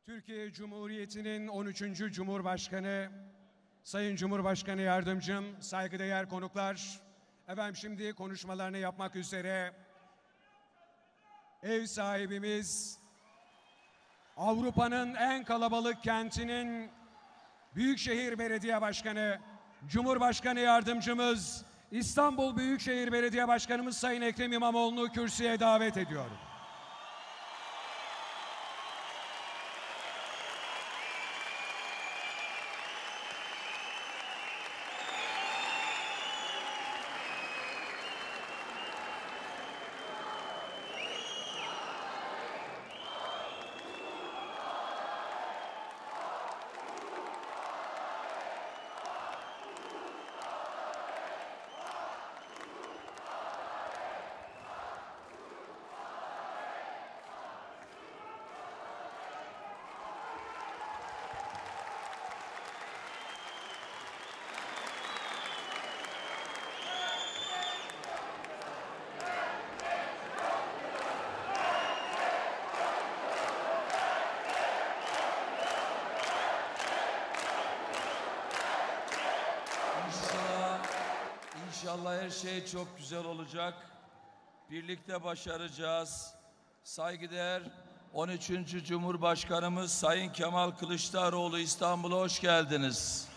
Türkiye Cumhuriyeti'nin 13. Cumhurbaşkanı, Sayın Cumhurbaşkanı Yardımcım, saygıdeğer konuklar, efendim şimdi konuşmalarını yapmak üzere ev sahibimiz, Avrupa'nın en kalabalık kentinin Büyükşehir Belediye Başkanı, Cumhurbaşkanı Yardımcımız, İstanbul Büyükşehir Belediye Başkanımız Sayın Ekrem İmamoğlu'nu kürsüye davet ediyorum. İnşallah her şey çok güzel olacak. Birlikte başaracağız. Saygıdeğer 13. Cumhurbaşkanımız Sayın Kemal Kılıçdaroğlu, İstanbul'a hoş geldiniz.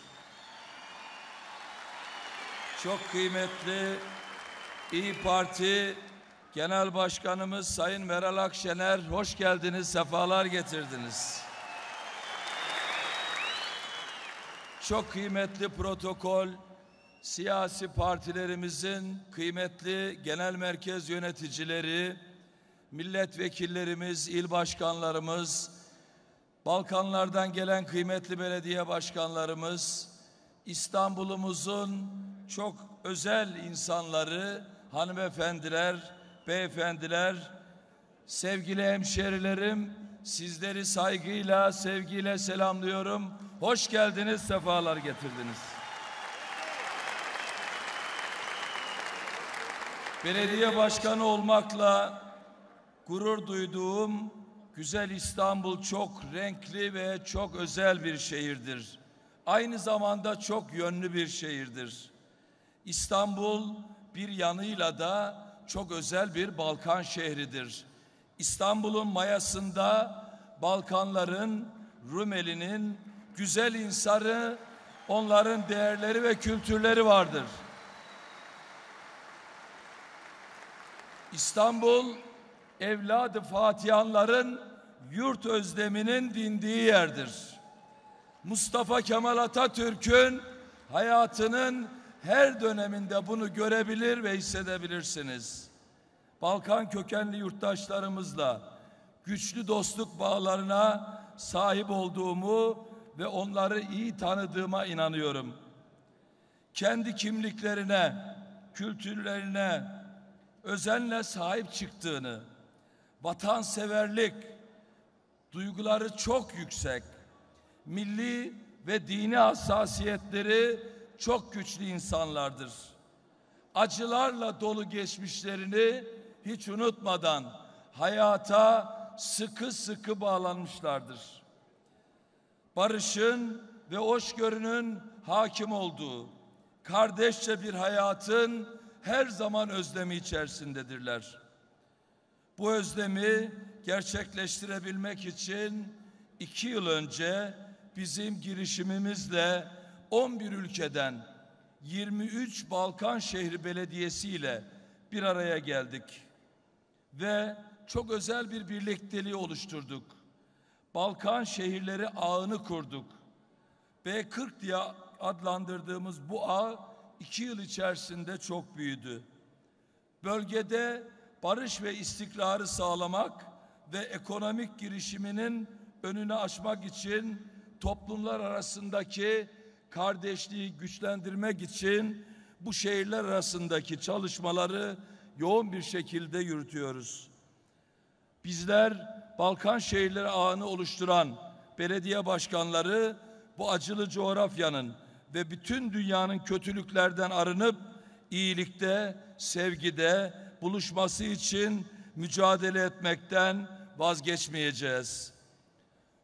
Çok kıymetli İYİ Parti Genel Başkanımız Sayın Meral Akşener, hoş geldiniz, sefalar getirdiniz. Çok kıymetli protokol, siyasi partilerimizin kıymetli genel merkez yöneticileri, milletvekillerimiz, il başkanlarımız, Balkanlardan gelen kıymetli belediye başkanlarımız, İstanbul'umuzun çok özel insanları, hanımefendiler, beyefendiler, sevgili hemşerilerim, sizleri saygıyla, sevgiyle selamlıyorum. Hoş geldiniz, sefalar getirdiniz. Belediye başkanı olmakla gurur duyduğum güzel İstanbul çok renkli ve çok özel bir şehirdir. Aynı zamanda çok yönlü bir şehirdir. İstanbul bir yanıyla da çok özel bir Balkan şehridir. İstanbul'un mayasında Balkanların, Rumeli'nin güzel insanı, onların değerleri ve kültürleri vardır. İstanbul, evladı Fatihanların yurt özleminin dindiği yerdir. Mustafa Kemal Atatürk'ün hayatının her döneminde bunu görebilir ve hissedebilirsiniz. Balkan kökenli yurttaşlarımızla güçlü dostluk bağlarına sahip olduğumu ve onları iyi tanıdığıma inanıyorum. Kendi kimliklerine, kültürlerine özenle sahip çıktığını, vatanseverlik duyguları çok yüksek, milli ve dini hassasiyetleri çok güçlü insanlardır. Acılarla dolu geçmişlerini hiç unutmadan hayata sıkı sıkı bağlanmışlardır. Barışın ve hoşgörünün hakim olduğu, kardeşçe bir hayatın her zaman özlemi içerisindedirler. Bu özlemi gerçekleştirebilmek için 2 yıl önce bizim girişimimizle 11 ülkeden 23 Balkan şehri belediyesi ile bir araya geldik ve çok özel bir birlikteliği oluşturduk. Balkan şehirleri ağını kurduk. B40 diye adlandırdığımız bu ağ 2 yıl içerisinde çok büyüdü. Bölgede barış ve istikrarı sağlamak ve ekonomik girişiminin önünü açmak için toplumlar arasındaki kardeşliği güçlendirmek için bu şehirler arasındaki çalışmaları yoğun bir şekilde yürütüyoruz. Bizler Balkan şehirleri ağını oluşturan belediye başkanları bu acılı coğrafyanın ve bütün dünyanın kötülüklerden arınıp iyilikte, sevgide buluşması için mücadele etmekten vazgeçmeyeceğiz.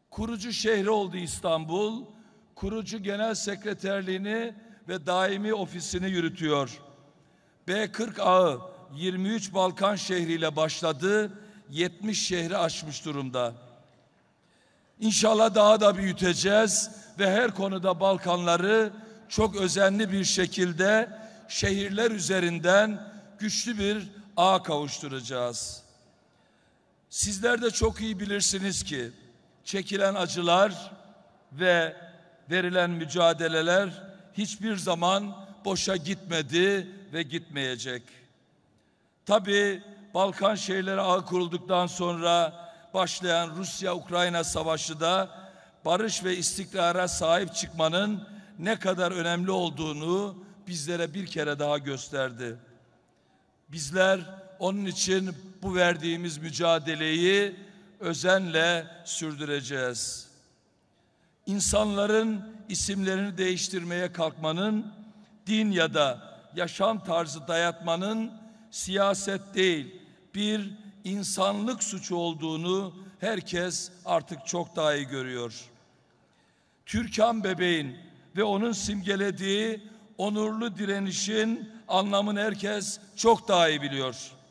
Kurucu şehri oldu İstanbul. Kurucu genel sekreterliğini ve daimi ofisini yürütüyor. B40 ağı 23 Balkan şehriyle başladı, 70 şehri aşmış durumda. İnşallah daha da büyüteceğiz ve her konuda Balkanları çok özenli bir şekilde şehirler üzerinden güçlü bir ağa kavuşturacağız. Sizler de çok iyi bilirsiniz ki çekilen acılar ve verilen mücadeleler hiçbir zaman boşa gitmedi ve gitmeyecek. Tabii Balkan şehirleri ağı kurulduktan sonra başlayan Rusya-Ukrayna savaşı da barış ve istikrara sahip çıkmanın ne kadar önemli olduğunu bizlere bir kere daha gösterdi. Bizler onun için bu verdiğimiz mücadeleyi özenle sürdüreceğiz. İnsanların isimlerini değiştirmeye kalkmanın, din ya da yaşam tarzı dayatmanın siyaset değil, bir insanlık suçu olduğunu herkes artık çok daha iyi görüyor. Türkan bebeğin ve onun simgelediği onurlu direnişin anlamını herkes çok daha iyi biliyor.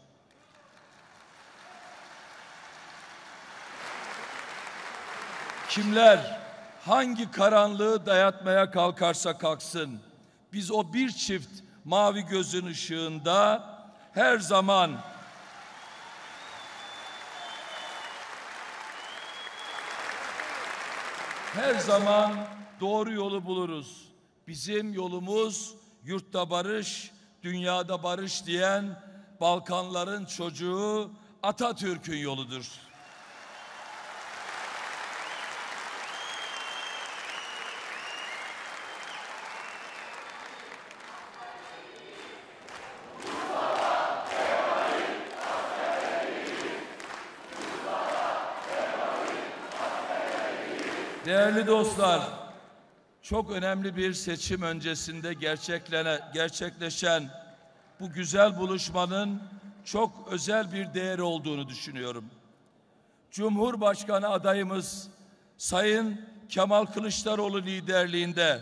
Kimler hangi karanlığı dayatmaya kalkarsa kalksın, biz o bir çift mavi gözün ışığında her zaman doğru yolu buluruz. Bizim yolumuz yurtta barış, dünyada barış diyen Balkanların çocuğu Atatürk'ün yoludur. Değerli dostlar, çok önemli bir seçim öncesinde gerçekleşen bu güzel buluşmanın çok özel bir değeri olduğunu düşünüyorum. Cumhurbaşkanı adayımız Sayın Kemal Kılıçdaroğlu liderliğinde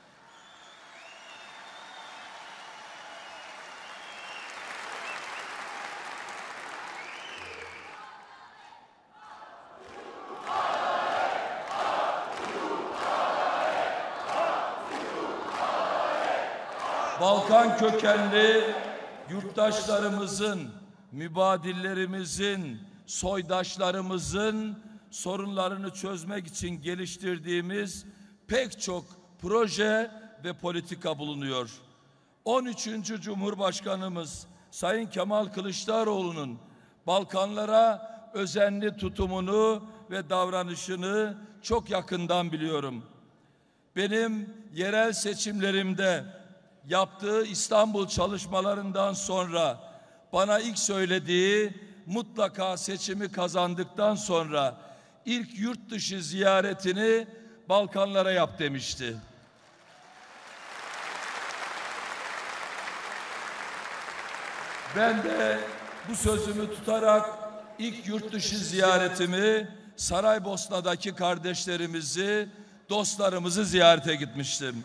Balkan kökenli yurttaşlarımızın, mübadillerimizin, soydaşlarımızın sorunlarını çözmek için geliştirdiğimiz pek çok proje ve politika bulunuyor. 13. Cumhurbaşkanımız Sayın Kemal Kılıçdaroğlu'nun Balkanlara özenli tutumunu ve davranışını çok yakından biliyorum. Benim yerel seçimlerimde yaptığı İstanbul çalışmalarından sonra bana ilk söylediği, mutlaka seçimi kazandıktan sonra ilk yurt dışı ziyaretini Balkanlara yap demişti. Ben de bu sözümü tutarak ilk yurt dışı ziyaretimi Saraybosna'daki kardeşlerimizi, dostlarımızı ziyarete gitmiştim.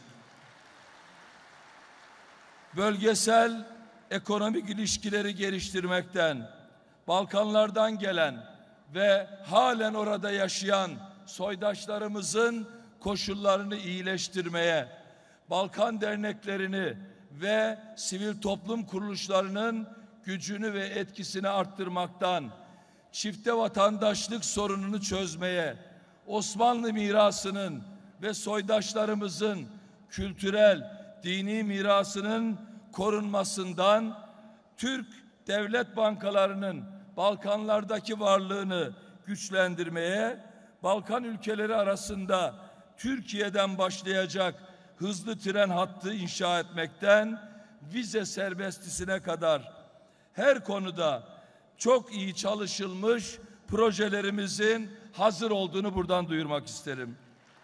Bölgesel ekonomik ilişkileri geliştirmekten, Balkanlardan gelen ve halen orada yaşayan soydaşlarımızın koşullarını iyileştirmeye, Balkan derneklerini ve sivil toplum kuruluşlarının gücünü ve etkisini arttırmaktan, çifte vatandaşlık sorununu çözmeye, Osmanlı mirasının ve soydaşlarımızın kültürel, dini mirasının korunmasından, Türk devlet bankalarının Balkanlardaki varlığını güçlendirmeye, Balkan ülkeleri arasında Türkiye'den başlayacak hızlı tren hattı inşa etmekten, vize serbestisine kadar her konuda çok iyi çalışılmış projelerimizin hazır olduğunu buradan duyurmak isterim.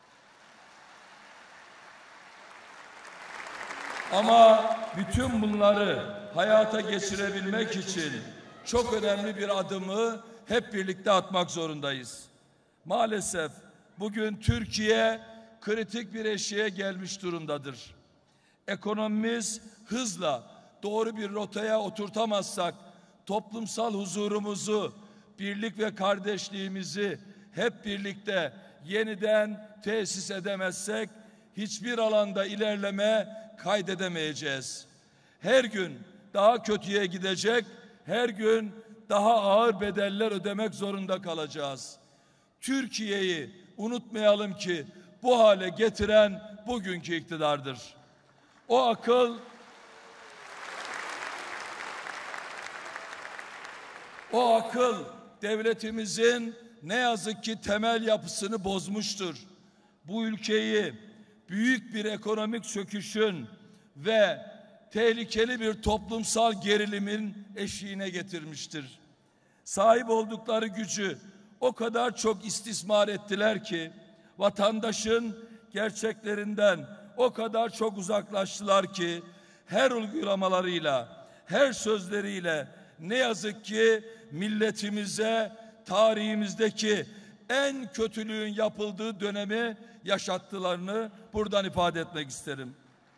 Ama bütün bunları hayata geçirebilmek için çok önemli bir adımı hep birlikte atmak zorundayız. Maalesef Bugün Türkiye kritik bir eşiğe gelmiş durumdadır. Ekonomimiz hızla doğru bir rotaya oturtamazsak, toplumsal huzurumuzu, birlik ve kardeşliğimizi hep birlikte yeniden tesis edemezsek, hiçbir alanda ilerleme kaydedemeyeceğiz. Her gün daha kötüye gidecek, her gün daha ağır bedeller ödemek zorunda kalacağız. Türkiye'yi unutmayalım ki bu hale getiren bugünkü iktidardır. O akıl devletimizin ne yazık ki temel yapısını bozmuştur. Bu ülkeyi büyük bir ekonomik çöküşün ve tehlikeli bir toplumsal gerilimin eşiğine getirmiştir. Sahip oldukları gücü o kadar çok istismar ettiler ki vatandaşın gerçeklerinden o kadar çok uzaklaştılar ki her uygulamalarıyla, her sözleriyle ne yazık ki milletimize tarihimizdeki en kötülüğün yapıldığı dönemi yaşattılarını buradan ifade etmek isterim.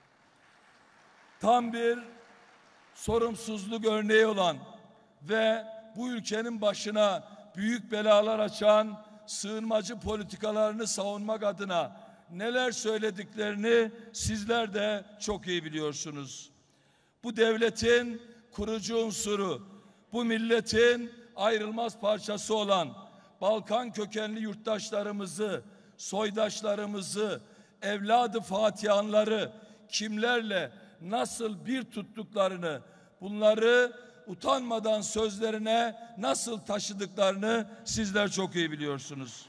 Tam bir sorumsuzluk örneği olan ve bu ülkenin başına büyük belalar açan sığınmacı politikalarını savunmak adına neler söylediklerini sizler de çok iyi biliyorsunuz. Bu devletin kurucu unsuru, bu milletin ayrılmaz parçası olan Balkan kökenli yurttaşlarımızı, soydaşlarımızı, evladı Fatihanları kimlerle nasıl bir tuttuklarını, bunları utanmadan sözlerine nasıl taşıdıklarını sizler çok iyi biliyorsunuz.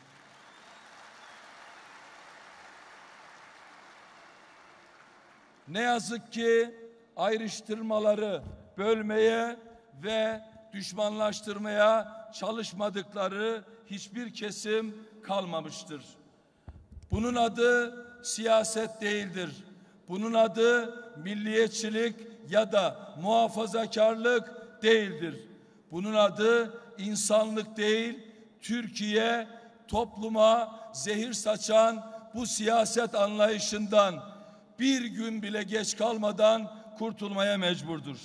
Ne yazık ki ayrıştırmaları bölmeye ve düşmanlaştırmaya çalışmadıkları hiçbir kesim kalmamıştır. Bunun adı siyaset değildir. Bunun adı milliyetçilik ya da muhafazakarlık değildir. Bunun adı insanlık değil, Türkiye topluma zehir saçan bu siyaset anlayışından bir gün bile geç kalmadan kurtulmaya mecburdur.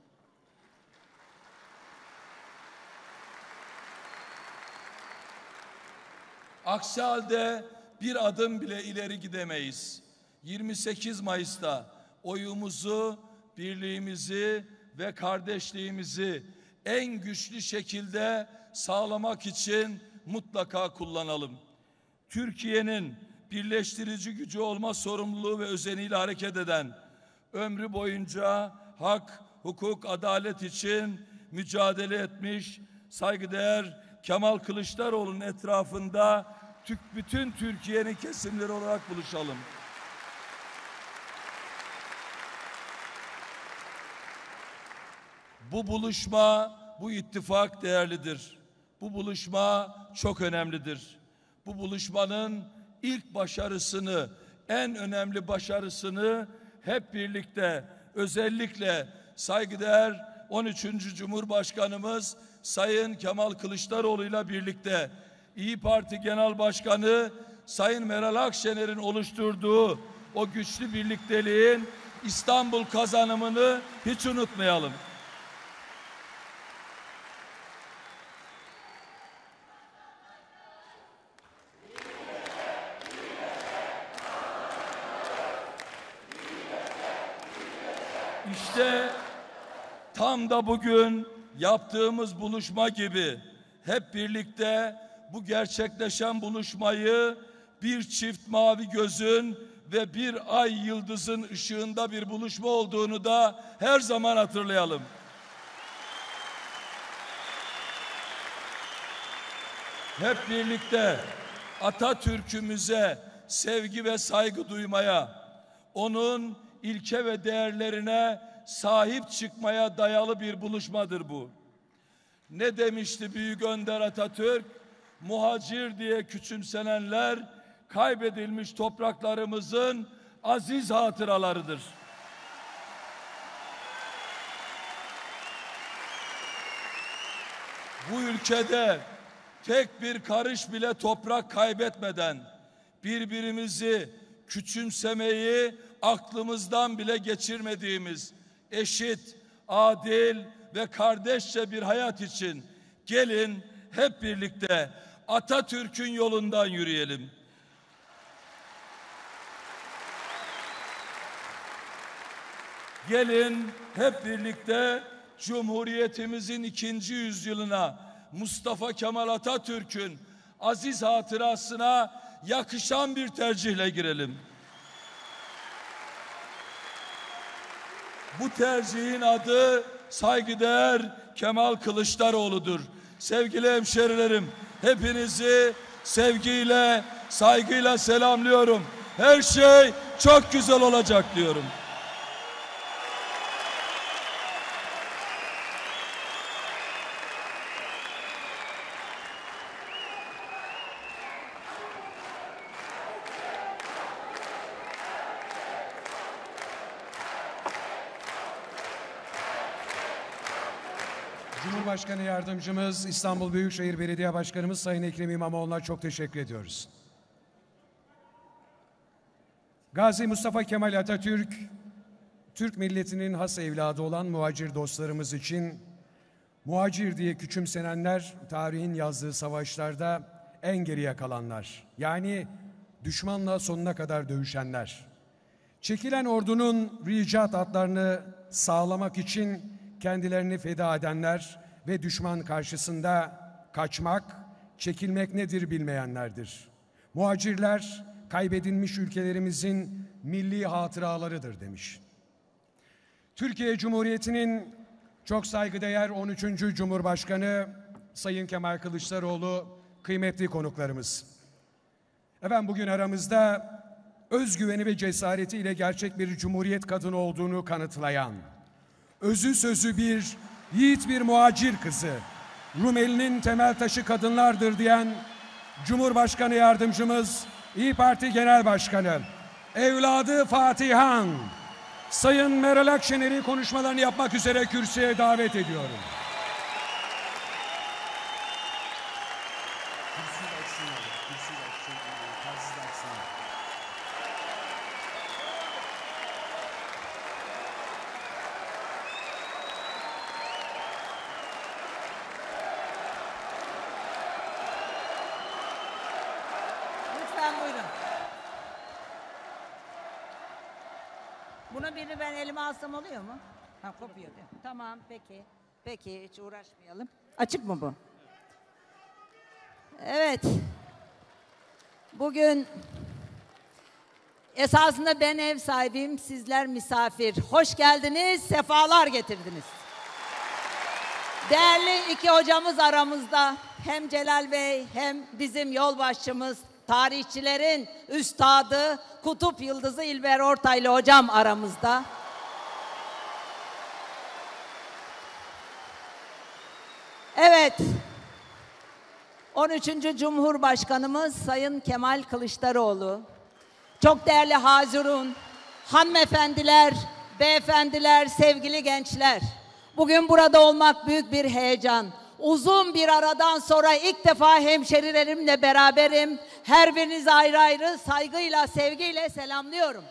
Aksi halde bir adım bile ileri gidemeyiz. 28 Mayıs'ta oyumuzu, birliğimizi ve kardeşliğimizi en güçlü şekilde sağlamak için mutlaka kullanalım. Türkiye'nin birleştirici gücü olma sorumluluğu ve özeniyle hareket eden, ömrü boyunca hak, hukuk, adalet için mücadele etmiş saygıdeğer Kemal Kılıçdaroğlu'nun etrafında bütün Türkiye'nin kesimleri olarak buluşalım. Bu buluşma, bu ittifak değerlidir. Bu buluşma çok önemlidir. Bu buluşmanın ilk başarısını, en önemli başarısını hep birlikte, özellikle saygıdeğer 13. Cumhurbaşkanımız Sayın Kemal Kılıçdaroğlu ile birlikte İYİ Parti Genel Başkanı Sayın Meral Akşener'in oluşturduğu o güçlü birlikteliğin İstanbul kazanımını hiç unutmayalım. İşte tam da bugün yaptığımız buluşma gibi hep birlikte bu gerçekleşen buluşmayı bir çift mavi gözün ve bir ay yıldızın ışığında bir buluşma olduğunu da her zaman hatırlayalım. Hep birlikte Atatürk'ümüze sevgi ve saygı duymaya, onun ilke ve değerlerine sahip çıkmaya dayalı bir buluşmadır bu. Ne demişti Büyük Önder Atatürk? Muhacir diye küçümsenenler kaybedilmiş topraklarımızın aziz hatıralarıdır. Bu ülkede tek bir karış bile toprak kaybetmeden birbirimizi küçümsemeyi aklımızdan bile geçirmediğimiz eşit, adil ve kardeşçe bir hayat için gelin hep birlikte Atatürk'ün yolundan yürüyelim. Gelin hep birlikte Cumhuriyetimizin 2. yüzyılına, Mustafa Kemal Atatürk'ün aziz hatırasına yakışan bir tercihle girelim. Bu tercihin adı saygıdeğer Kemal Kılıçdaroğlu'dur. Sevgili hemşerilerim, hepinizi sevgiyle, saygıyla selamlıyorum. Her şey çok güzel olacak diyorum. Cumhurbaşkanı Yardımcımız, İstanbul Büyükşehir Belediye Başkanımız Sayın Ekrem İmamoğlu'na çok teşekkür ediyoruz. Gazi Mustafa Kemal Atatürk, Türk milletinin has evladı olan muhacir dostlarımız için, muhacir diye küçümsenenler, tarihin yazdığı savaşlarda en geriye kalanlar, yani düşmanla sonuna kadar dövüşenler. Çekilen ordunun ricat atlarını sağlamak için kendilerini feda edenler ve düşman karşısında kaçmak, çekilmek nedir bilmeyenlerdir. Muhacirler, kaybedilmiş ülkelerimizin milli hatıralarıdır demiş. Türkiye Cumhuriyeti'nin çok saygıdeğer 13. Cumhurbaşkanı Sayın Kemal Kılıçdaroğlu, kıymetli konuklarımız. Efendim, bugün aramızda özgüveni ve cesaretiyle gerçek bir cumhuriyet kadını olduğunu kanıtlayan, özü sözü bir yiğit bir muhacir kızı, Rumeli'nin temel taşı kadınlardır diyen Cumhurbaşkanı Yardımcımız, İYİ Parti Genel Başkanı, evladı Fatihan, Sayın Meral Akşener'i konuşmalarını yapmak üzere kürsüye davet ediyorum. Buyurun. Bunu birini ben elime alsam oluyor mu? Ha, kopuyor değil mi? Tamam, peki. Peki, hiç uğraşmayalım. Açık mı bu? Evet. Bugün esasında ben ev sahibiyim, sizler misafir. Hoş geldiniz, sefalar getirdiniz. Değerli iki hocamız aramızda. Hem Celal Bey hem bizim yolbaşçımız, tarihçilerin üstadı, kutup yıldızı İlber Ortaylı hocam aramızda. Evet, 13. Cumhurbaşkanımız Sayın Kemal Kılıçdaroğlu, çok değerli hazirun, hanımefendiler, beyefendiler, sevgili gençler, bugün burada olmak büyük bir heyecan. Uzun bir aradan sonra ilk defa hemşerilerimle beraberim. Her birinizi ayrı ayrı saygıyla, sevgiyle selamlıyorum.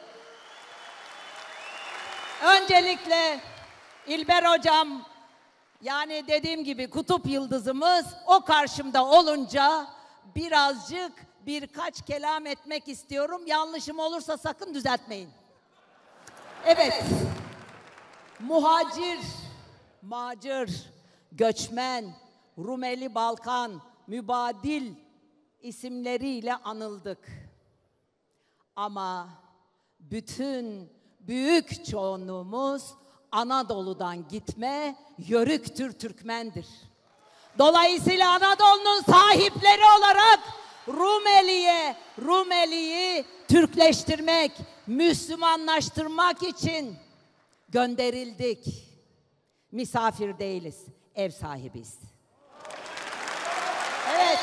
Öncelikle İlber hocam, yani dediğim gibi kutup yıldızımız, o karşımda olunca birazcık birkaç kelam etmek istiyorum. Yanlışım olursa sakın düzeltmeyin. Evet, muhacir, macir, göçmen, Rumeli Balkan, mübadil isimleriyle anıldık. Ama bütün büyük çoğunluğumuz Anadolu'dan gitme, Yörüktür, Türkmendir. Dolayısıyla Anadolu'nun sahipleri olarak Rumeli'yi Türkleştirmek, Müslümanlaştırmak için gönderildik. Misafir değiliz, ev sahibiyiz. Evet.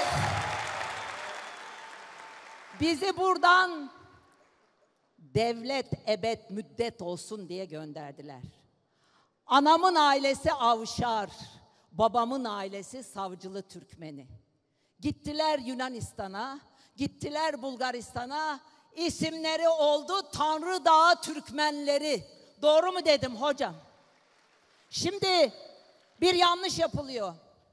Bizi buradan devlet ebed müddet olsun diye gönderdiler. Anamın ailesi Avşar, babamın ailesi Savcılı Türkmeni. Gittiler Yunanistan'a, Gittiler Bulgaristan'a. İsimleri oldu Tanrı Dağı Türkmenleri. Doğru mu dedim hocam? Şimdi bir yanlış yapılıyor.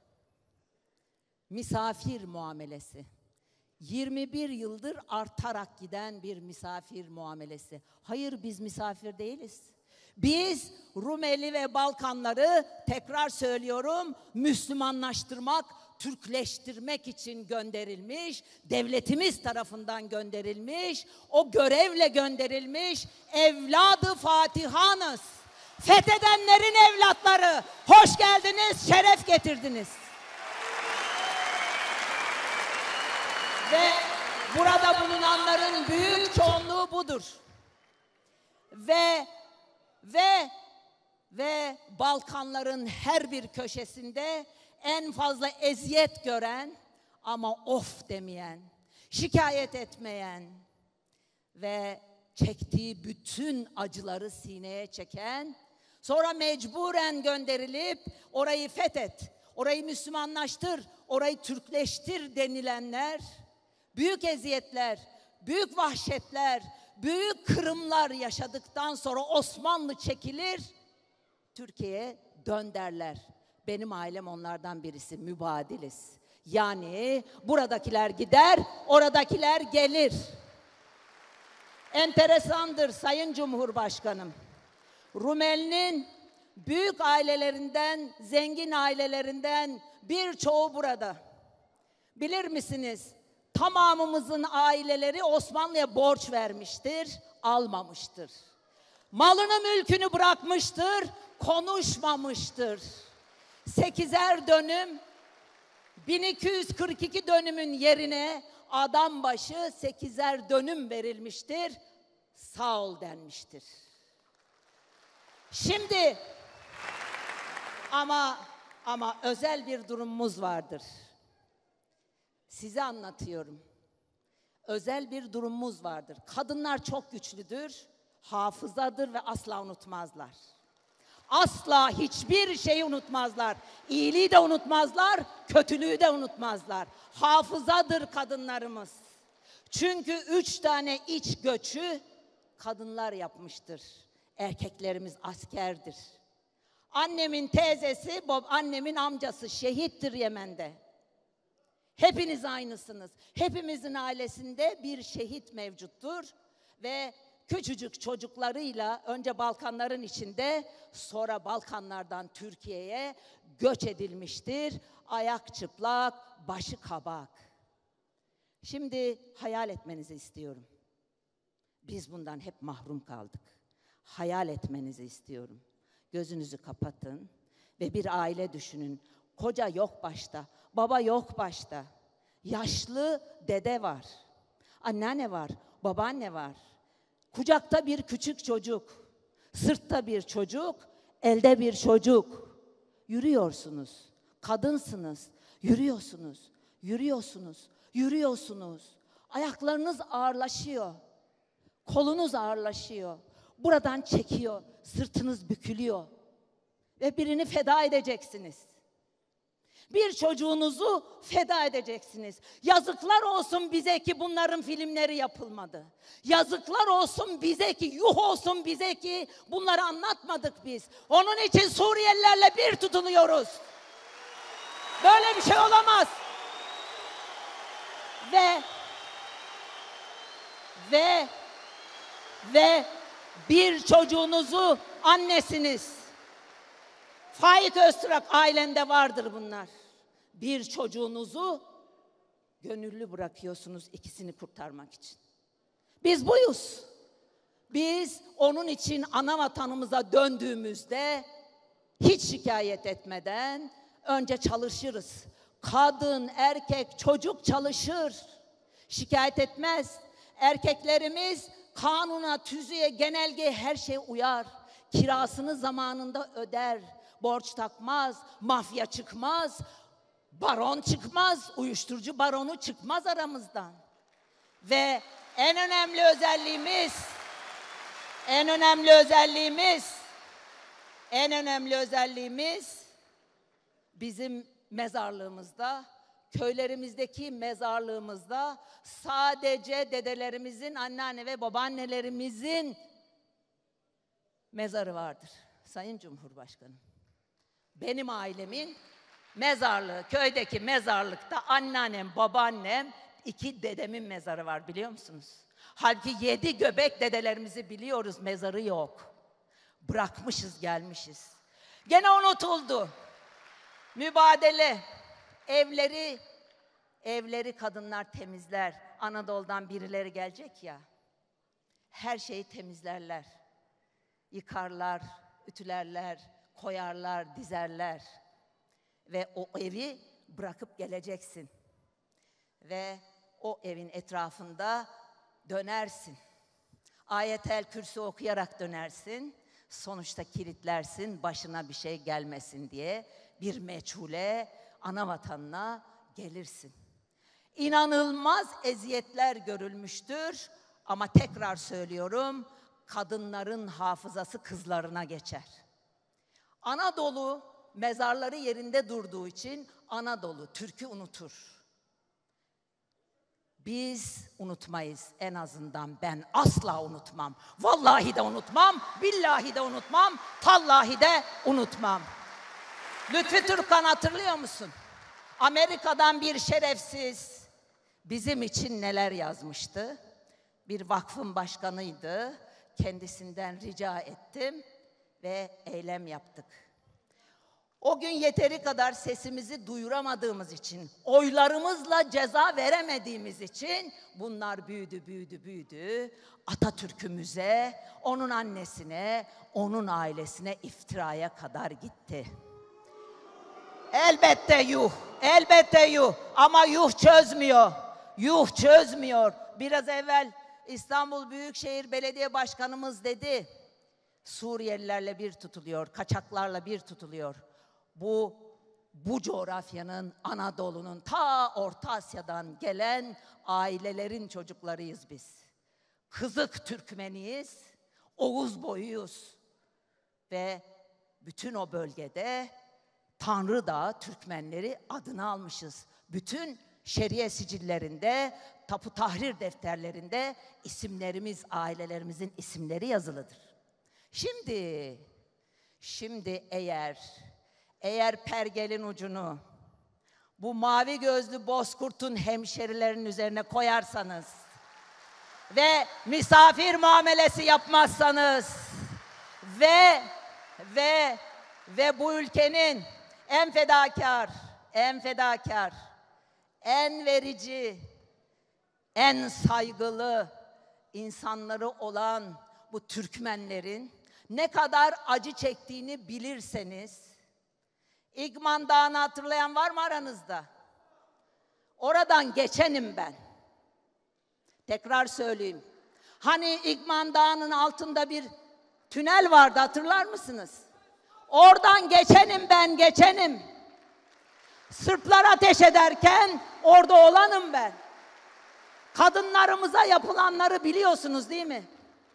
Misafir muamelesi. 21 yıldır artarak giden bir misafir muamelesi. Hayır, biz misafir değiliz. Biz Rumeli ve Balkanları, tekrar söylüyorum, Müslümanlaştırmak, Türkleştirmek için gönderilmiş, devletimiz tarafından gönderilmiş, o görevle gönderilmiş evladı Fatihanız. Fethedenlerin evlatları, hoş geldiniz, şeref getirdiniz. Ve burada bulunanların büyük çoğunluğu budur. Ve Balkanların her bir köşesinde en fazla eziyet gören ama of demeyen, şikayet etmeyen ve çektiği bütün acıları sineye çeken, sonra mecburen gönderilip orayı fethet, orayı Müslümanlaştır, orayı Türkleştir denilenler, büyük eziyetler, büyük vahşetler, büyük kırımlar yaşadıktan sonra Osmanlı çekilir, Türkiye'ye dön derler. Benim ailem onlardan birisi, mübadiliz. Yani buradakiler gider, oradakiler gelir. Enteresandır Sayın Cumhurbaşkanım. Rumeli'nin büyük ailelerinden, zengin ailelerinden birçoğu burada. Bilir misiniz? Tamamımızın aileleri Osmanlı'ya borç vermiştir, almamıştır. Malını mülkünü bırakmıştır, konuşmamıştır. 8'er dönüm, 1242 dönümün yerine adam başı 8'er dönüm verilmiştir, sağ ol denmiştir. Şimdi ama özel bir durumumuz vardır. Size anlatıyorum. Özel bir durumumuz vardır. Kadınlar çok güçlüdür, hafızadır ve asla unutmazlar. Asla hiçbir şeyi unutmazlar. İyiliği de unutmazlar, kötülüğü de unutmazlar. Hafızadır kadınlarımız. Çünkü 3 tane iç göçü kadınlar yapmıştır. Erkeklerimiz askerdir. Annemin teyzesi, annemin amcası şehittir Yemen'de. Hepiniz aynısınız. Hepimizin ailesinde bir şehit mevcuttur ve küçücük çocuklarıyla önce Balkanların içinde, sonra Balkanlardan Türkiye'ye göç edilmiştir. Ayak çıplak, başı kabak. Şimdi hayal etmenizi istiyorum. Biz bundan hep mahrum kaldık. Hayal etmenizi istiyorum. Gözünüzü kapatın ve bir aile düşünün. Koca yok başta, baba yok başta. Yaşlı dede var, anneanne var, babaanne var. Kucakta bir küçük çocuk, sırtta bir çocuk, elde bir çocuk. Yürüyorsunuz, kadınsınız, yürüyorsunuz, yürüyorsunuz, yürüyorsunuz. Ayaklarınız ağırlaşıyor, kolunuz ağırlaşıyor. Buradan çekiyor, sırtınız bükülüyor. Ve birini feda edeceksiniz. Bir çocuğunuzu feda edeceksiniz. Yazıklar olsun bize ki bunların filmleri yapılmadı. Yazıklar olsun bize ki, yuh olsun bize ki bunları anlatmadık biz. Onun için Suriyelilerle bir tutuluyoruz. Böyle bir şey olamaz. Ve bir çocuğunuzu annesiniz. Faik Öztürk ailende vardır bunlar. Bir çocuğunuzu gönüllü bırakıyorsunuz ikisini kurtarmak için. Biz buyuz. Biz onun için ana vatanımıza döndüğümüzde hiç şikayet etmeden önce çalışırız. Kadın, erkek, çocuk çalışır. Şikayet etmez. Erkeklerimiz kanuna, tüzüğe, genelgeye her şeye uyar. Kirasını zamanında öder. Borç takmaz, mafya çıkmaz, baron çıkmaz, uyuşturucu baronu çıkmaz aramızdan. Ve en önemli özelliğimiz bizim mezarlığımızda köylerimizdeki mezarlığımızda sadece dedelerimizin, anneanne ve babaannelerimizin mezarı vardır. Sayın Cumhurbaşkanım, benim ailemin mezarlığı, köydeki mezarlıkta anneannem, babaannem, 2 dedemin mezarı var, biliyor musunuz? Halbuki 7 göbek dedelerimizi biliyoruz, mezarı yok. Bırakmışız, gelmişiz. Gene unutuldu. Mübadele, evleri kadınlar temizler. Anadolu'dan birileri gelecek ya, her şeyi temizlerler. Yıkarlar, ütülerler, koyarlar, dizerler. Ve o evi bırakıp geleceksin. Ve o evin etrafında dönersin. Ayetel Kürsi okuyarak dönersin. Sonuçta kilitlersin, başına bir şey gelmesin diye bir meçhule, ana vatanına gelirsin. İnanılmaz eziyetler görülmüştür ama tekrar söylüyorum, kadınların hafızası kızlarına geçer. Anadolu mezarları yerinde durduğu için Anadolu Türk'ü unutur. Biz unutmayız, en azından ben asla unutmam. Vallahi de unutmam, billahi de unutmam, tallahi de unutmam. Lütfü Türkkan hatırlıyor musun? Amerika'dan bir şerefsiz bizim için neler yazmıştı? Bir vakfın başkanıydı. Kendisinden rica ettim ve eylem yaptık. O gün yeteri kadar sesimizi duyuramadığımız için, oylarımızla ceza veremediğimiz için bunlar büyüdü. Atatürk'ümüze, onun annesine, onun ailesine iftiraya kadar gitti. Elbette yuh ama yuh çözmüyor. Biraz evvel İstanbul Büyükşehir Belediye Başkanımız dedi, Suriyelilerle bir tutuluyor, kaçaklarla bir tutuluyor. Bu coğrafyanın, Anadolu'nun, ta Orta Asya'dan gelen ailelerin çocuklarıyız biz. Kızık Türkmeniyiz, Oğuz boyuyuz ve bütün o bölgede Tanrı Dağı Türkmenleri adını almışız. Bütün şeriye sicillerinde, tapu tahrir defterlerinde isimlerimiz, ailelerimizin isimleri yazılıdır. Şimdi eğer pergelin ucunu bu mavi gözlü bozkurtun hemşerilerinin üzerine koyarsanız ve misafir muamelesi yapmazsanız ve bu ülkenin en fedakar, en verici, en saygılı insanları olan bu Türkmenlerin ne kadar acı çektiğini bilirseniz, İgman Dağı'nı hatırlayan var mı aranızda? Oradan geçenim ben. Tekrar söyleyeyim. Hani İgman Dağı'nın altında bir tünel vardı, hatırlar mısınız? Oradan geçenim. Sırplar ateş ederken orada olanım ben. Kadınlarımıza yapılanları biliyorsunuz değil mi?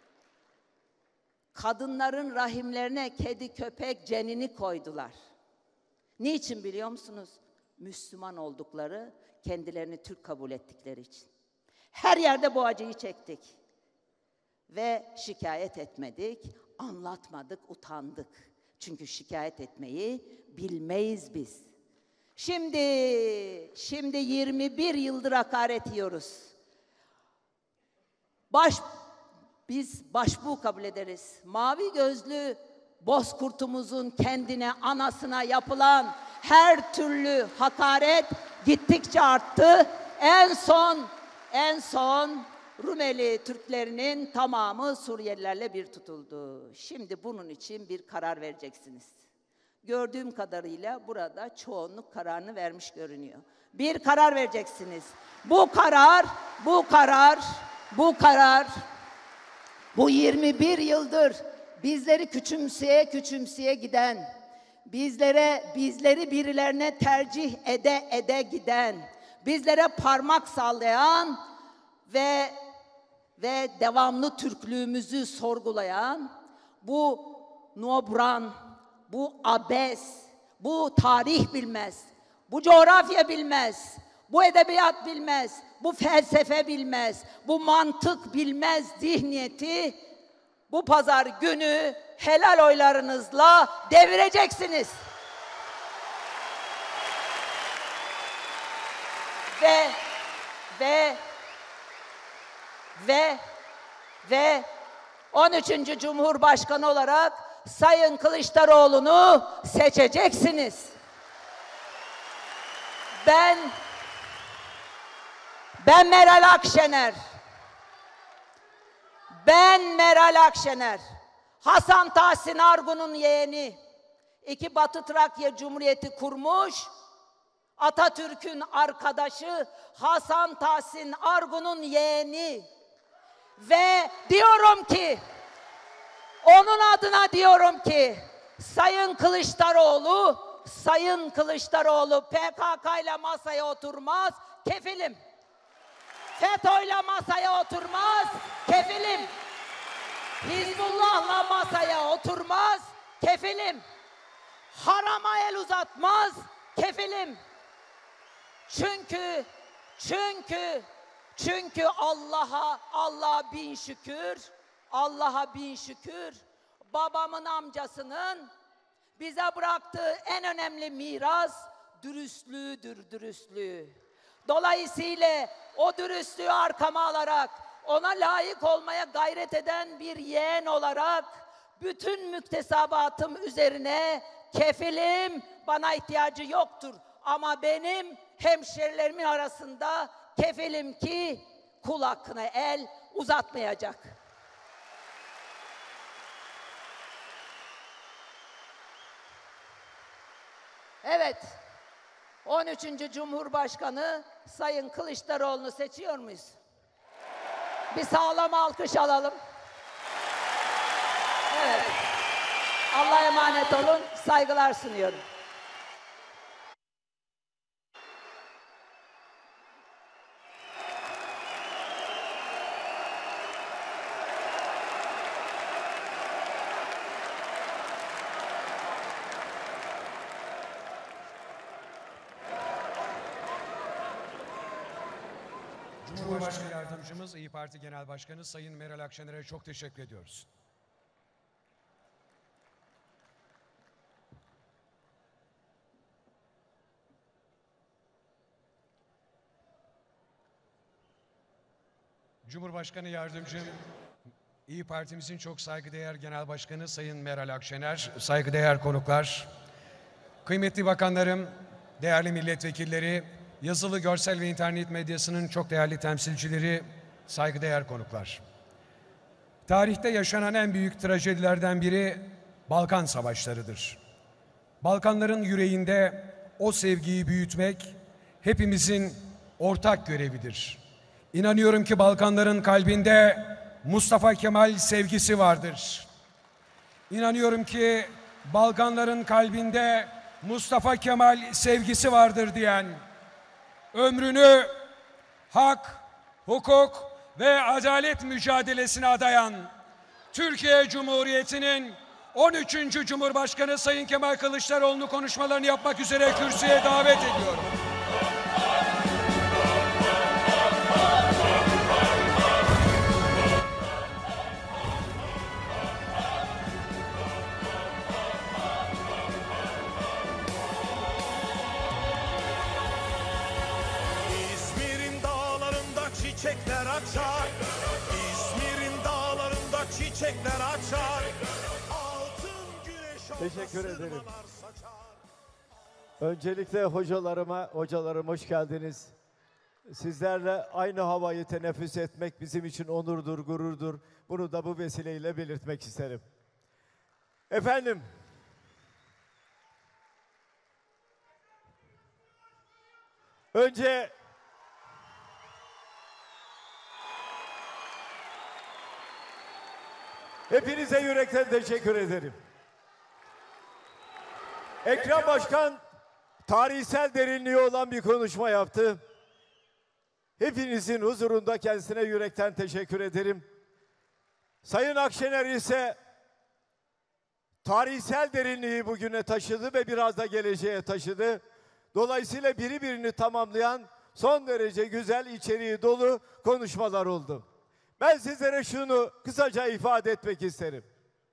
Kadınların rahimlerine kedi köpek cenini koydular. Niçin biliyor musunuz? Müslüman oldukları, kendilerini Türk kabul ettikleri için. Her yerde bu acıyı çektik. Ve şikayet etmedik, anlatmadık, utandık. Çünkü şikayet etmeyi bilmeyiz biz. Şimdi 21 yıldır hakaret yiyoruz. Biz başbuğ kabul ederiz. Mavi gözlü bozkurtumuzun kendine, anasına yapılan her türlü hakaret gittikçe arttı. En son Rumeli Türklerinin tamamı Suriyelilerle bir tutuldu. Şimdi bunun için bir karar vereceksiniz. Gördüğüm kadarıyla burada çoğunluk kararını vermiş görünüyor. Bir karar vereceksiniz. Bu karar bu 21 yıldır bizleri küçümseye giden, bizleri birilerine tercih ede giden, bizlere parmak sallayan ve devamlı Türklüğümüzü sorgulayan bu nobran, bu abes, bu tarih bilmez, bu coğrafya bilmez, bu edebiyat bilmez, bu felsefe bilmez, bu mantık bilmez zihniyeti bu pazar günü helal oylarınızla devireceksiniz. Ve 13. Cumhurbaşkanı olarak Sayın Kılıçdaroğlu'nu seçeceksiniz. Ben Meral Akşener, Hasan Tahsin Argun'un yeğeni, 2 Batı Trakya Cumhuriyeti kurmuş, Atatürk'ün arkadaşı Hasan Tahsin Argun'un yeğeni ve diyorum ki, onun adına diyorum ki, Sayın Kılıçdaroğlu PKK ile masaya oturmaz, kefilim. FETÖ'yle masaya oturmaz, kefilim. Hizbullah'la masaya oturmaz, kefilim. Harama el uzatmaz, kefilim. Çünkü Allah'a bin şükür, babamın amcasının bize bıraktığı en önemli miras dürüstlüğü. Dolayısıyla o dürüstlüğü arkama alarak ona layık olmaya gayret eden bir yeğen olarak bütün müktesebatım üzerine kefilim, bana ihtiyacı yoktur. Ama benim hemşerilerimin arasında kefilim ki kul hakkına el uzatmayacak. Evet, 13. Cumhurbaşkanı Sayın Kılıçdaroğlu'nu seçiyor muyuz? Bir sağlam alkış alalım. Evet. Allah'a emanet olun, saygılar sunuyorum. Cumhurbaşkanı Yardımcımız, İYİ Parti Genel Başkanı Sayın Meral Akşener'e çok teşekkür ediyoruz. Cumhurbaşkanı Yardımcım, İYİ Partimizin çok saygıdeğer Genel Başkanı Sayın Meral Akşener, saygıdeğer konuklar, kıymetli bakanlarım, değerli milletvekilleri, yazılı, görsel ve internet medyasının çok değerli temsilcileri, saygıdeğer konuklar. Tarihte yaşanan en büyük trajedilerden biri Balkan Savaşları'dır. Balkanların yüreğinde o sevgiyi büyütmek hepimizin ortak görevidir. İnanıyorum ki Balkanların kalbinde Mustafa Kemal sevgisi vardır. İnanıyorum ki Balkanların kalbinde Mustafa Kemal sevgisi vardır diyen, ömrünü hak, hukuk ve adalet mücadelesine adayan Türkiye Cumhuriyeti'nin 13. Cumhurbaşkanı Sayın Kemal Kılıçdaroğlu'nu konuşmalarını yapmak üzere kürsüye davet ediyorum. Çiçekler açar, İzmir'in dağlarında çiçekler açar, altın güneş teşekkür ederim. Saçar. Öncelikle hocalarım hoş geldiniz. Sizlerle aynı havayı teneffüs etmek bizim için onurdur, gururdur. Bunu da bu vesileyle belirtmek isterim. Efendim, önce hepinize yürekten teşekkür ederim. Ekrem Başkan tarihsel derinliği olan bir konuşma yaptı. Hepinizin huzurunda kendisine yürekten teşekkür ederim. Sayın Akşener ise tarihsel derinliği bugüne taşıdı ve biraz da geleceğe taşıdı. Dolayısıyla birini tamamlayan son derece güzel, içeriği dolu konuşmalar oldu. Ben sizlere şunu kısaca ifade etmek isterim.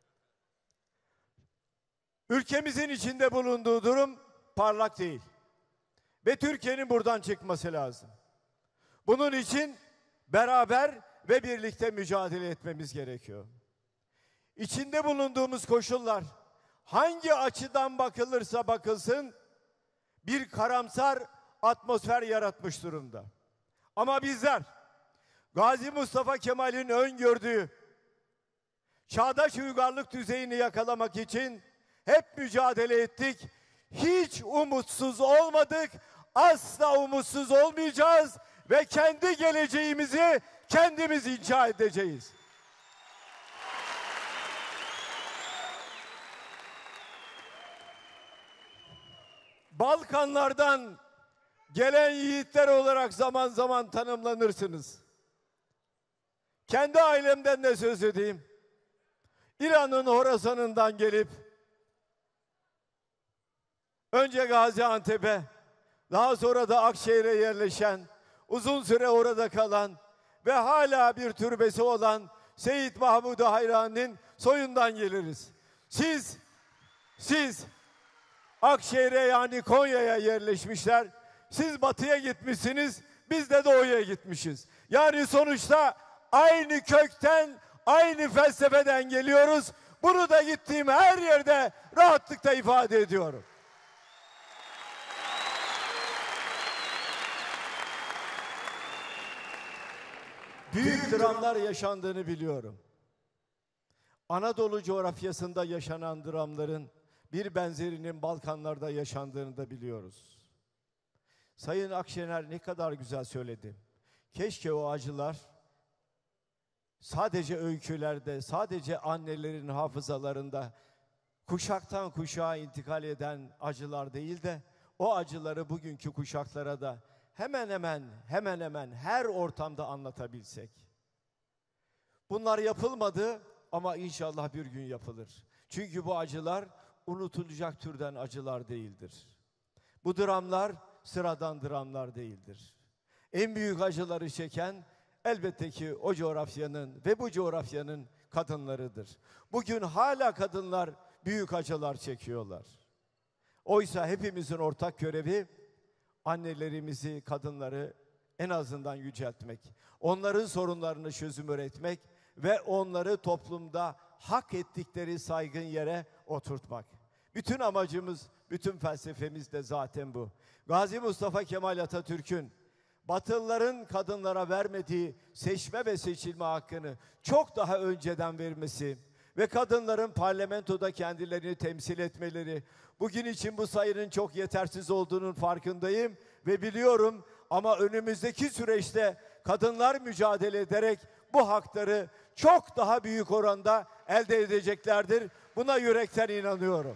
Ülkemizin içinde bulunduğu durum parlak değil. Ve Türkiye'nin buradan çıkması lazım. Bunun için beraber ve birlikte mücadele etmemiz gerekiyor. İçinde bulunduğumuz koşullar hangi açıdan bakılırsa bakılsın bir karamsar atmosfer yaratmış durumda. Ama bizler Gazi Mustafa Kemal'in öngördüğü çağdaş uygarlık düzeyini yakalamak için hep mücadele ettik. Hiç umutsuz olmadık. Asla umutsuz olmayacağız ve kendi geleceğimizi kendimiz inşa edeceğiz. Balkanlardan gelen yiğitler olarak zaman zaman tanımlanırsınız. Kendi ailemden de söz edeyim. İran'ın Horasan'ından gelip önce Gaziantep'e, daha sonra da Akşehir'e yerleşen, uzun süre orada kalan ve hala bir türbesi olan Seyyid Mahmud Hayrani'nin soyundan geliriz. Siz Akşehir'e yani Konya'ya yerleşmişler. Siz batıya gitmişsiniz, biz de doğuya gitmişiz. Yani sonuçta aynı kökten, aynı felsefeden geliyoruz. Bunu da gittiğim her yerde rahatlıkla ifade ediyorum. Büyük dramlar yaşandığını biliyorum. Anadolu coğrafyasında yaşanan dramların bir benzerinin Balkanlarda yaşandığını da biliyoruz. Sayın Akşener ne kadar güzel söyledi. Keşke o acılar sadece öykülerde, sadece annelerin hafızalarında kuşaktan kuşağa intikal eden acılar değil de o acıları bugünkü kuşaklara da hemen hemen her ortamda anlatabilsek. Bunlar yapılmadı ama inşallah bir gün yapılır. Çünkü bu acılar unutulacak türden acılar değildir. Bu dramlar sıradan dramlar değildir. En büyük acıları çeken elbette ki o coğrafyanın ve bu coğrafyanın kadınlarıdır. Bugün hala kadınlar büyük acılar çekiyorlar. Oysa hepimizin ortak görevi annelerimizi, kadınları en azından yüceltmek, onların sorunlarını çözüm üretmek ve onları toplumda hak ettikleri saygın yere oturtmak. Bütün amacımız, bütün felsefemiz de zaten bu. Gazi Mustafa Kemal Atatürk'ün Batılıların kadınlara vermediği seçme ve seçilme hakkını çok daha önceden vermesi ve kadınların parlamentoda kendilerini temsil etmeleri, bugün için bu sayının çok yetersiz olduğunun farkındayım ve biliyorum ama önümüzdeki süreçte kadınlar mücadele ederek bu hakları çok daha büyük oranda elde edeceklerdir. Buna yürekten inanıyorum.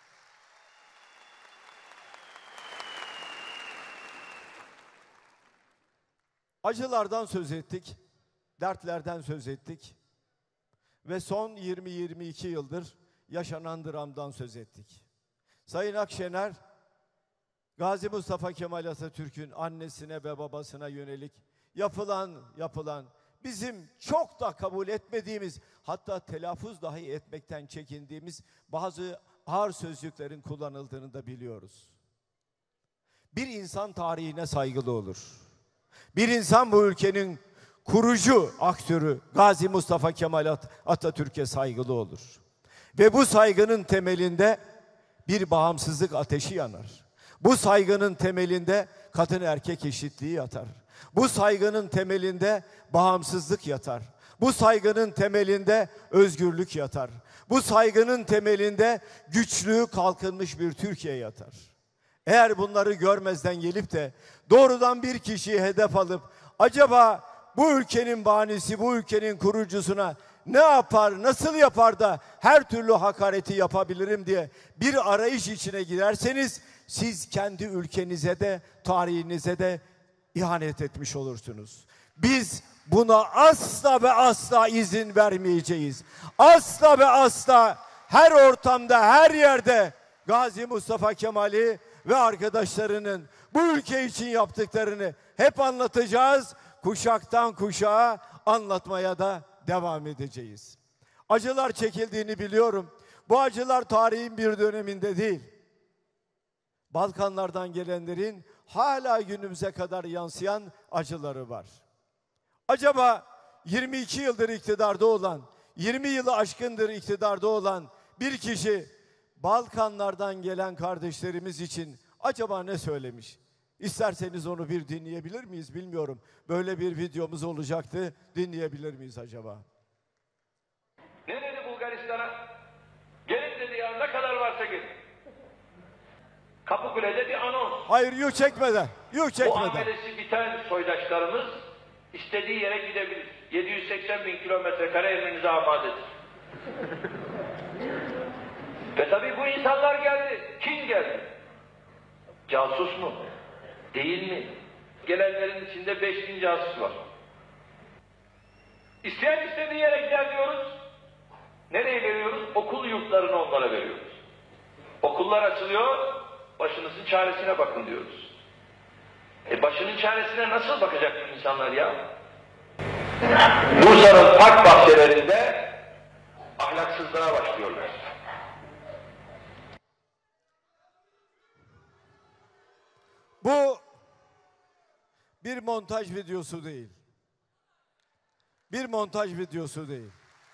Acılardan söz ettik, dertlerden söz ettik ve son 20-22 yıldır yaşanan dramdan söz ettik. Sayın Akşener, Gazi Mustafa Kemal Atatürk'ün annesine ve babasına yönelik yapılan bizim çok da kabul etmediğimiz, hatta telaffuz dahi etmekten çekindiğimiz bazı ağır sözcüklerin kullanıldığını da biliyoruz. Bir insan tarihine saygılı olur. Bir insan bu ülkenin kurucu aktörü Gazi Mustafa Kemal Atatürk'e saygılı olur. Ve bu saygının temelinde bir bağımsızlık ateşi yanar. Bu saygının temelinde kadın erkek eşitliği yatar. Bu saygının temelinde bağımsızlık yatar. Bu saygının temelinde özgürlük yatar. Bu saygının temelinde güçlü, kalkınmış bir Türkiye yatar. Eğer bunları görmezden gelip de doğrudan bir kişiyi hedef alıp acaba bu ülkenin banisi, bu ülkenin kurucusuna ne yapar, nasıl yapar da her türlü hakareti yapabilirim diye bir arayış içine girerseniz siz kendi ülkenize de tarihinize de ihanet etmiş olursunuz. Biz buna asla ve asla izin vermeyeceğiz. Asla ve asla her ortamda, her yerde Gazi Mustafa Kemal'i ve arkadaşlarının bu ülke için yaptıklarını hep anlatacağız. Kuşaktan kuşağa anlatmaya da devam edeceğiz. Acılar çekildiğini biliyorum. Bu acılar tarihin bir döneminde değil. Balkanlardan gelenlerin hala günümüze kadar yansıyan acıları var. Acaba 22 yıldır iktidarda olan, 20 yılı aşkındır iktidarda olan bir kişi Balkanlardan gelen kardeşlerimiz için acaba ne söylemiş? İsterseniz onu bir dinleyebilir miyiz bilmiyorum. Böyle bir videomuz olacaktı. Dinleyebilir miyiz acaba? Ne dedi Bulgaristan'a? Gelin dedi ya, ne kadar varsa gelin. Kapıkule'de bir anons. Hayır, yük çekmeden. Yük O çekmeden. amelesi biten soydaşlarımız istediği yere gidebilir. 780 bin kilometre kare emrinize amadedir. Ve tabii bu insanlar geldi. Kim geldi? Casus mu? Değil mi? Gelenlerin içinde 5000 casus var. İsteyen istediği yere gider diyoruz. Nereye veriyoruz? Okul yurtlarını onlara veriyoruz. Okullar açılıyor, başınızın çaresine bakın diyoruz. Başının çaresine nasıl bakacak bu insanlar ya? Bursa'nın park bahçelerinde ahlaksızlığa başlıyorlar. Bu bir montaj videosu değil. Bir montaj videosu değil.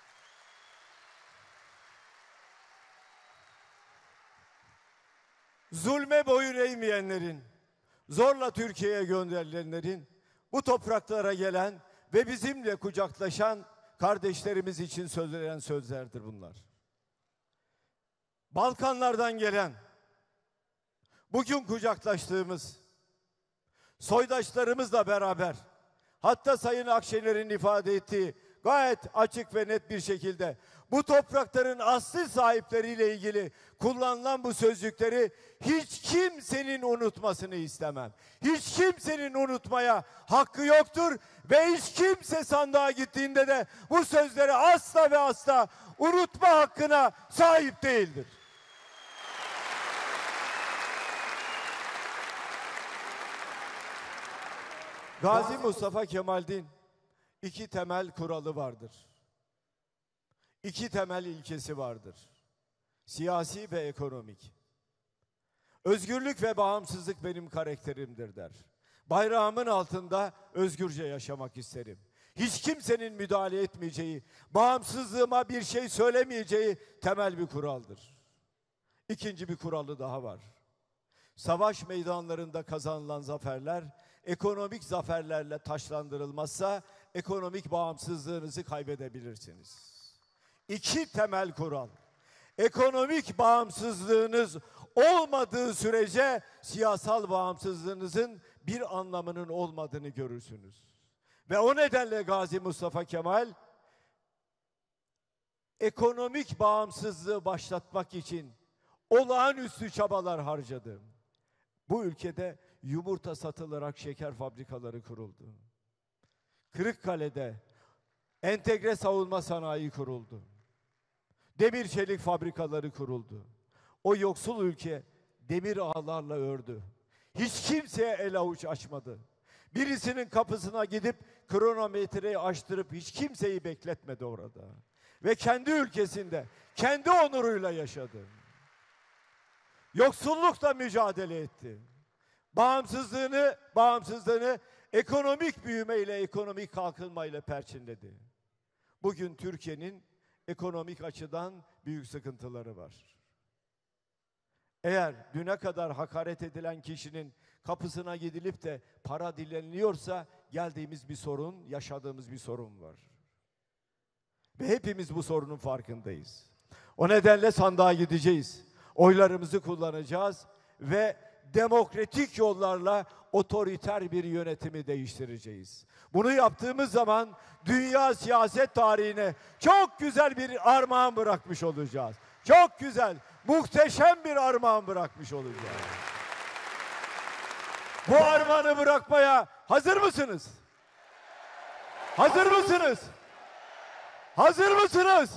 Zulme boyun eğmeyenlerin, zorla Türkiye'ye gönderilenlerin, bu topraklara gelen ve bizimle kucaklaşan kardeşlerimiz için söylenen sözlerdir bunlar. Balkanlardan gelen, bugün kucaklaştığımız soydaşlarımızla beraber, hatta Sayın Akşener'in ifade ettiği gayet açık ve net bir şekilde bu toprakların asli sahipleriyle ilgili kullanılan bu sözcükleri hiç kimsenin unutmasını istemem. Hiç kimsenin unutmaya hakkı yoktur ve hiç kimse sandığa gittiğinde de bu sözleri asla ve asla unutma hakkına sahip değildir. Gazi Mustafa Kemal'in iki temel kuralı vardır. İki temel ilkesi vardır. Siyasi ve ekonomik. Özgürlük ve bağımsızlık benim karakterimdir der. Bayrağımın altında özgürce yaşamak isterim. Hiç kimsenin müdahale etmeyeceği, bağımsızlığıma bir şey söylemeyeceği temel bir kuraldır. İkinci bir kuralı daha var. Savaş meydanlarında kazanılan zaferler, ekonomik zaferlerle taçlandırılmazsa ekonomik bağımsızlığınızı kaybedebilirsiniz. İki temel kural. Ekonomik bağımsızlığınız olmadığı sürece siyasal bağımsızlığınızın bir anlamının olmadığını görürsünüz. Ve o nedenle Gazi Mustafa Kemal ekonomik bağımsızlığı başlatmak için olağanüstü çabalar harcadı. Bu ülkede yumurta satılarak şeker fabrikaları kuruldu. Kırıkkale'de entegre savunma sanayi kuruldu. Demir çelik fabrikaları kuruldu. O yoksul ülke demir ağlarla ördü. Hiç kimseye el avuç açmadı. Birisinin kapısına gidip kronometreyi açtırıp hiç kimseyi bekletmedi orada. Ve kendi ülkesinde, kendi onuruyla yaşadı. Yoksullukla mücadele etti. Bağımsızlığını ekonomik büyümeyle, ekonomik kalkınmayla perçinledi. Bugün Türkiye'nin ekonomik açıdan büyük sıkıntıları var. Eğer düne kadar hakaret edilen kişinin kapısına gidilip de para dileniliyorsa geldiğimiz bir sorun, yaşadığımız bir sorun var. Ve hepimiz bu sorunun farkındayız. O nedenle sandığa gideceğiz. Oylarımızı kullanacağız ve demokratik yollarla otoriter bir yönetimi değiştireceğiz. Bunu yaptığımız zaman dünya siyaset tarihine çok güzel bir armağan bırakmış olacağız. Çok güzel, muhteşem bir armağan bırakmış olacağız. Bu armağanı bırakmaya hazır mısınız? Hazır mısınız? Hazır mısınız?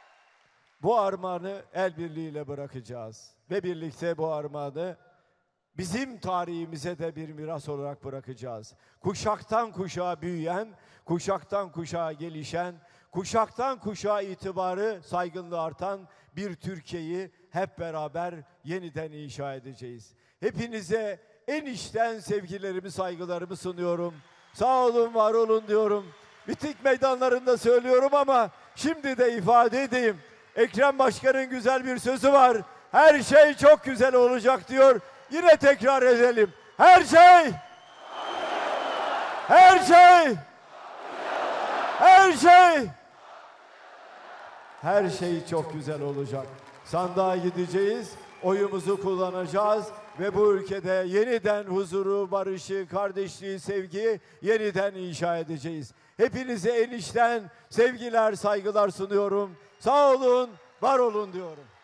Bu armağanı el birliğiyle bırakacağız. Ve birlikte bu armağanı bizim tarihimize de bir miras olarak bırakacağız. Kuşaktan kuşağa büyüyen, kuşaktan kuşağa gelişen, kuşaktan kuşağa itibarı, saygınlığı artan bir Türkiye'yi hep beraber yeniden inşa edeceğiz. Hepinize en içten sevgilerimi, saygılarımı sunuyorum. Sağ olun, var olun diyorum. Miting meydanlarında söylüyorum ama şimdi de ifade edeyim. Ekrem Başkan'ın güzel bir sözü var. Her şey çok güzel olacak diyor. Yine tekrar edelim. Her şey, her şey, her şey, her şey çok güzel olacak. Sandığa gideceğiz, oyumuzu kullanacağız ve bu ülkede yeniden huzuru, barışı, kardeşliği, sevgiyi yeniden inşa edeceğiz. Hepinize en içten sevgiler, saygılar sunuyorum. Sağ olun, var olun diyorum.